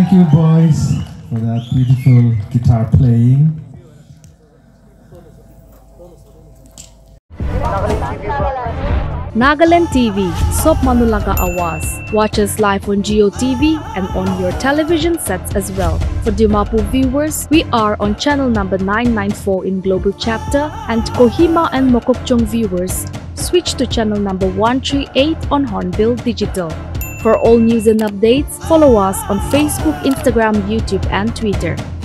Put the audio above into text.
Thank you, boys, for that beautiful guitar playing. Nagaland TV, Sop Manulaga Awas. Watch us live on Geo TV and on your television sets as well. For Dimapur viewers, we are on channel number 994 in Global Chapter, and Kohima and Mokokchung viewers, switch to channel number 138 on Hornbill Digital. For all news and updates, follow us on Facebook, Instagram, YouTube, and Twitter.